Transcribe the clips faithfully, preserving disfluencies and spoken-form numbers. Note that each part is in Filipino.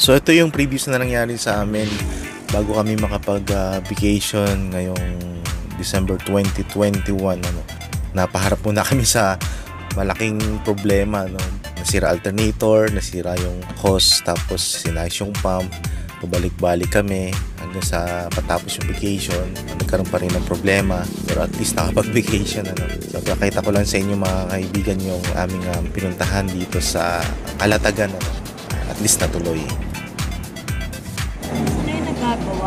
So ito yung previous na nangyari sa amin bago kami makapag-vacation uh, ngayong December twenty twenty-one. Ano, napaharap muna kami sa malaking problema. No? Nasira alternator, nasira yung hose, tapos sinayos yung pump. Pabalik-balik kami hanggang sa patapos yung vacation. Nagkaroon pa rin ng problema, pero at least nakapag-vacation. Ano? So pakita ko lang sa inyo mga kaibigan yung aming um, pinuntahan dito sa Calatagan. Ano? At least natuloy. Ano yung nagagawa?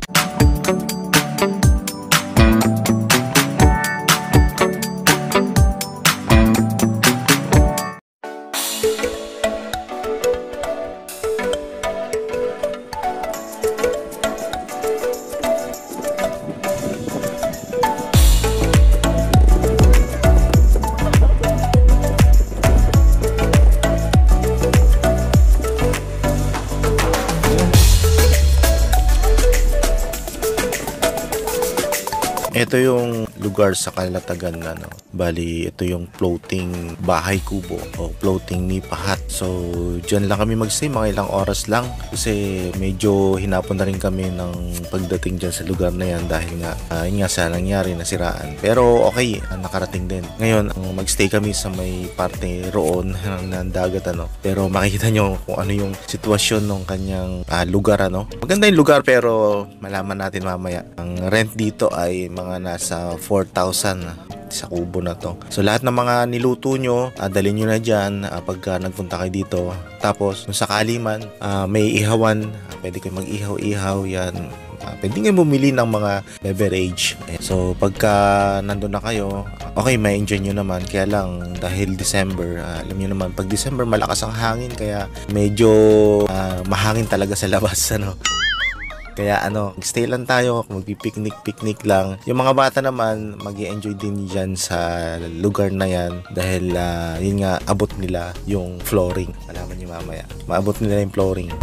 Ito yung lugar sa Calatagan na, no? Bali, ito yung floating bahay kubo o floating nipa hut. So, dyan lang kami magstay, mga ilang oras lang. Kasi medyo hinapon na rin kami ng pagdating dyan sa lugar na yan dahil nga, uh, yun nga sa nangyari, nasiraan. Pero okay, uh, nakarating din. Ngayon, uh, magstay kami sa may parte roon ng dagat, ano? Pero makikita nyo kung ano yung sitwasyon ng kanyang uh, lugar, ano? Maganda yung lugar pero malaman natin mamaya. Ang rent dito ay mga nasa four thousand sa kubo na to. So lahat ng mga niluto nyo, uh, dalhin nyo na dyan uh, pagka nagpunta kayo dito. Tapos kung sakali man uh, may ihawan, uh, pwede kayo mag-ihaw-ihaw yan. Uh, pwede kayo bumili ng mga beverage. So pagka nandun na kayo, okay, may enjoy nyo naman. Kaya lang dahil December, uh, alam nyo naman, pag December malakas ang hangin, kaya medyo uh, mahangin talaga sa labas, ano. Kaya ano, stay lang tayo, magpi-picnic-picnic lang. Yung mga bata naman, mag-i-enjoy din dyan sa lugar na yan dahil uh, yun nga, abot nila yung flooring. Malaman nyo mamaya, maabot nila yung flooring.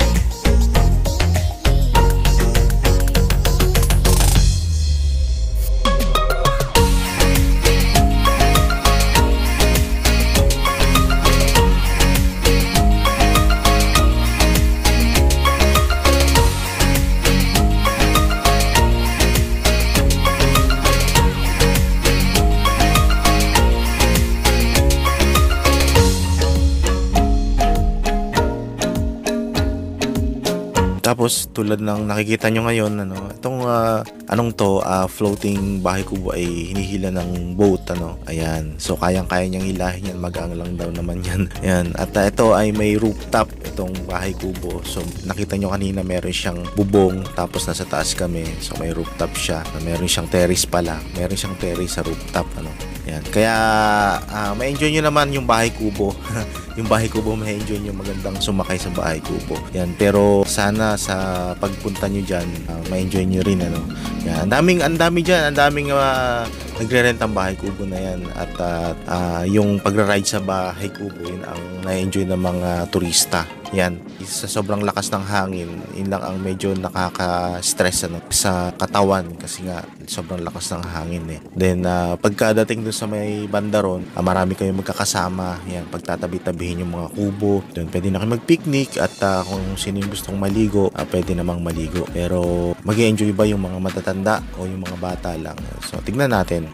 Tapos tulad ng nakikita nyo ngayon, ano, itong uh, anong to, uh, floating bahay kubo ay hinihila ng boat, ano. Ayan. So kayang-kaya niyang hilahin yan, magaan lang daw naman yan. Ayan. At uh, ito ay may rooftop, itong bahay kubo. So nakita nyo kanina meron siyang bubong, tapos nasa taas kami. So may rooftop siya. Meron siyang terrace pala. Meron siyang terrace sa rooftop, ano. Ayan. Kaya uh, ma-enjoy nyo naman yung bahay kubo. Yung bahay kubo, ma-enjoy nyo, magandang sumakay sa bahay kubo. Yan, pero sana sa pagpunta nyo dyan, uh, ma-enjoy nyo rin, ano. Yan, ang daming, ang dami dyan, ang daming uh, nagre-rent ang bahay kubo na yan. At uh, uh, yung pagra-ride sa bahay kubo, yun ang na-enjoy ng mga turista. Yan, sa sobrang lakas ng hangin, yun lang ang medyo nakaka-stress, ano, sa katawan kasi nga sobrang lakas ng hangin eh. Then uh, pagkadating dun sa may bandaron, uh, marami kayong magkakasama. Yan, pagtatabi-tabihin yung mga kubo, dun pwede na kayo mag-picnic at uh, kung sino yung gustong maligo, uh, pwede namang maligo. Pero mag-i-enjoy ba yung mga matatanda o yung mga bata lang? So tignan natin.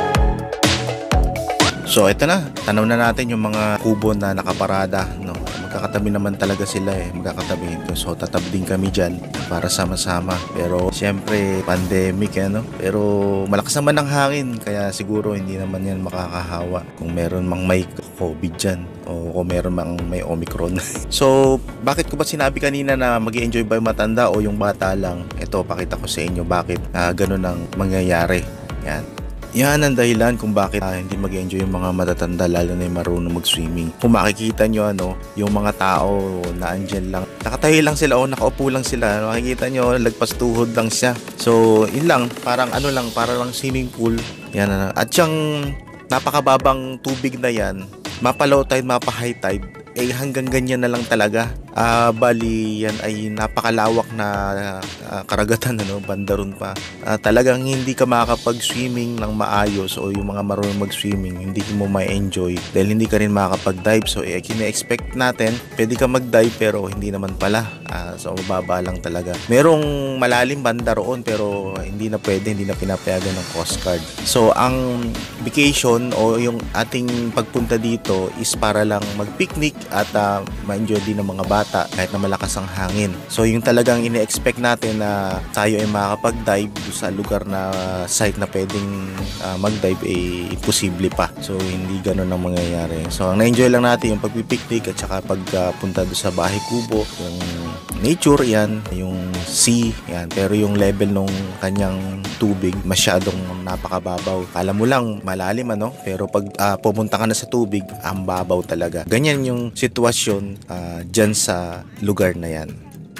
So ito na, tanaw na natin yung mga kubo na nakaparada, no. magkakatabi naman talaga sila eh, magkakatabi. So tatabi din kami dyan para sama-sama. Pero siyempre pandemic eh, no? Pero malakas naman ang hangin, kaya siguro hindi naman yan makakahawa kung meron mang may COVID dyan o kung meron mang may Omicron. So bakit ko ba sinabi kanina na mag-i-enjoy ba yung matanda o yung bata lang? Ito, pakita ko sa inyo bakit uh, ganun ang mangyayari. Yan. Yan ang dahilan kung bakit uh, hindi mag-enjoy yung mga matatanda, lalo na yung marunong mag-swimming. Kung makikita nyo, ano, yung mga tao na andyan lang, nakatayo lang sila o nakaupo lang sila, makikita nyo, lagpas tuhod lang siya. So, yun lang, parang ano lang, parang swimming pool. Yan, uh, at yung napakababang tubig na yan, mapa-low tide, mapa-high tide, eh hanggang ganyan na lang talaga. Uh, bali yan ay napakalawak na uh, karagatan, ano, bandaron pa. Uh, talagang hindi ka makakapag-swimming ng maayos o yung mga marunong mag-swimming, hindi mo ma-enjoy dahil hindi ka rin makakapag-dive. So eh, kine-expect natin, pwede ka mag-dive pero hindi naman pala. Uh, so mababa lang talaga. Merong malalim banda roon pero hindi na pwede, hindi na pinapayagan ng Coast Guard. So ang vacation o yung ating pagpunta dito is para lang mag-picnic at uh, ma-enjoy din ng mga bata kahit na malakas ang hangin. So yung talagang ine-expect natin na tayo ay makakapag-dive sa lugar na site na pwedeng uh, mag-dive ay eh, imposible pa. So hindi ganoon ang mangyayari. So ang na-enjoy lang natin yung pagpipiknik at saka pagpunta uh, doon sa Bahay Kubo, yung nature yan, yung sea yan, pero yung level nung kanyang tubig masyadong napakababaw. Kala mo lang malalim, ano, pero pag uh, pumunta ka na sa tubig, ang babaw talaga. Ganyan yung sitwasyon uh, dyan sa lugar na yan.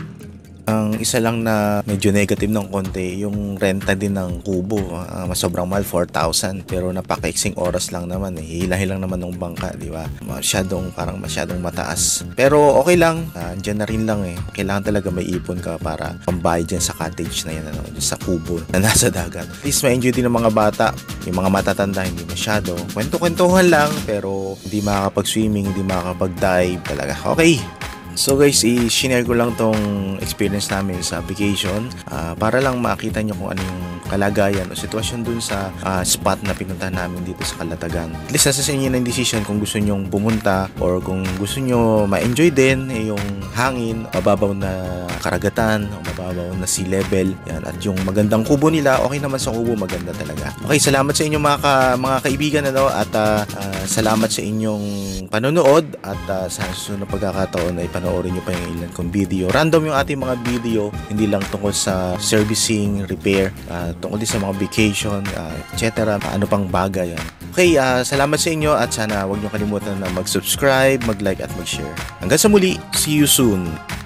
Ang isa lang na medyo negative ng konti, yung renta din ng kubo, uh, mas sobrang mahal, four thousand, pero napakaiksing oras lang naman eh, hilahin lang naman ng bangka, di ba? Masyadong, parang masyadong mataas, pero okay lang, uh, dyan na rin lang eh. Kailangan talaga may ipon ka para pambayad dyan sa cottage na yan, ano, sa kubo na nasa dagat. At least ma-enjoy din ng mga bata. Yung mga matatanda hindi masyado, kwento-kwentuhan lang, pero hindi makakapag-swimming, hindi makakapag-dive talaga. Okay. So guys, i-share ko lang tong experience namin sa vacation uh, para lang makita nyo kung ano yung kalagayan o sitwasyon dun sa uh, spot na pinuntahan namin dito sa Calatagan. At least nasa sa inyo na yung decision kung gusto nyong pumunta or kung gusto nyo ma-enjoy din eh, yung hangin, mababaw na karagatan o mababaw na sea level. Yan. At yung magandang kubo nila, okay naman sa kubo, maganda talaga. Okay, salamat sa inyo mga, ka, mga kaibigan, ano, at uh, uh, salamat sa inyong panonood at uh, sa susunod na pagkakataon ay panoorin nyo pa yung ilan kong video. Random yung ating mga video, hindi lang tungkol sa servicing, repair, uh, tungkol din sa mga vacation, uh, et cetera. Ano pang bagay yan. Okay, uh, salamat sa inyo at sana huwag nyo kalimutan na mag-subscribe, mag-like at mag-share. Hanggang sa muli, see you soon!